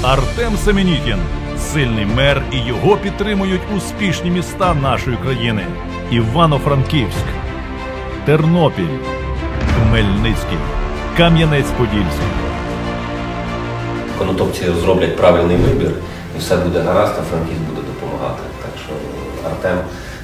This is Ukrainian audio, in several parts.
Артем Семенихін – сильний мер, і його підтримують успішні міста нашої країни. Івано-Франківськ, Тернопіль, Хмельницький, Кам'янець-Подільський. Конотопці зроблять правильний вибір, і все буде гаразд, а Франківськ буде допомагати. Так що, Артем,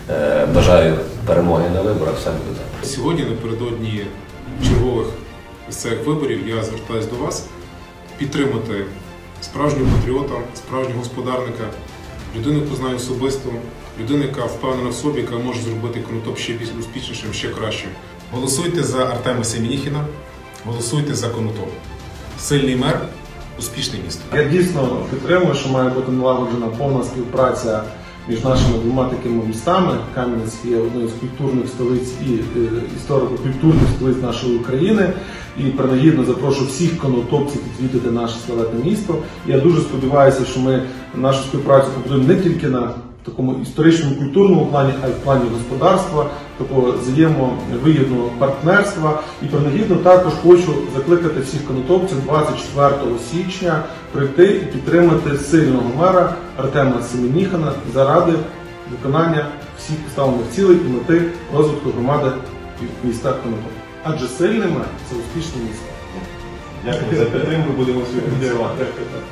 бажаю перемоги на виборах, все буде добре. Сьогодні, напередодні чергових місцевих виборів, я звертаюся до вас підтримати справжнього патріота, справжнього господарника, людину, яку знаю особисто, людину, яка впевнена в собі, яка може зробити Конотоп ще більш успішнішим, ще кращим. Голосуйте за Артема Семеніхіна, голосуйте за Конотоп. Сильний мер, успішне місто. Я дійсно підтримую, що має бути налагоджена повна співпраця між нашими двома такими містами. Кам'янець є одною з культурних столиць і історико-культурних столиць нашої України. І принагідно запрошую всіх конотопців відвідати наше славетне місто. Я дуже сподіваюся, що ми нашу співпрацю побудуємо не тільки на такому історичному культурному плані, а й в плані господарства, такого взаємовигідного партнерства. І принагідно також хочу закликати всіх конотопців 24 січня прийти і підтримати сильного мера Артема Семеніхіна заради виконання всіх поставлених цілей і мети розвитку громади міста Конотоп. Адже сильний мер – це успішне місто. Дякую за підтримку, будемо співпрацювати.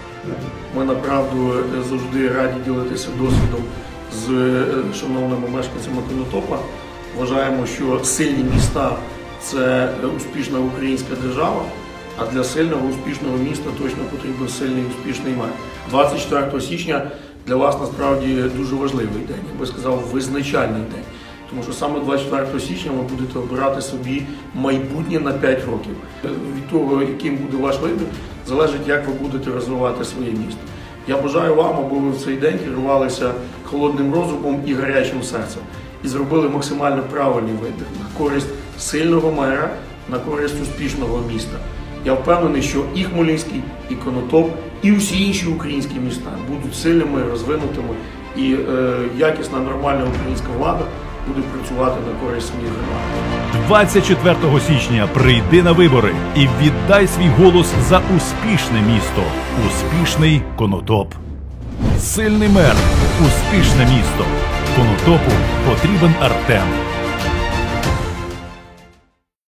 Ми, направду, завжди раді ділитися досвідом з шановними мешканцями Конотопа. Вважаємо, що сильні міста – це успішна українська держава, а для сильного, успішного міста точно потрібен сильний, успішний мер. 24 січня для вас, насправді, дуже важливий день, я би сказав, визначальний день. Тому що саме 24 січня ви будете обирати собі майбутнє на 5 років. Від того, яким буде ваш вибір, залежить, як ви будете розвивати своє місто. Я бажаю вам, аби ви в цей день керувалися холодним розумом і гарячим серцем. І зробили максимально правильний вибір на користь сильного мера, на користь успішного міста. Я впевнений, що і Хмельницький, і Конотоп, і всі інші українські міста будуть сильними, розвинутими, і якісна, нормальна українська влада буде працювати на користь своїх громад. 24 січня прийди на вибори і віддай свій голос за успішне місто. Успішний Конотоп. Сильний мер. Успішне місто. Конотопу потрібен Артем.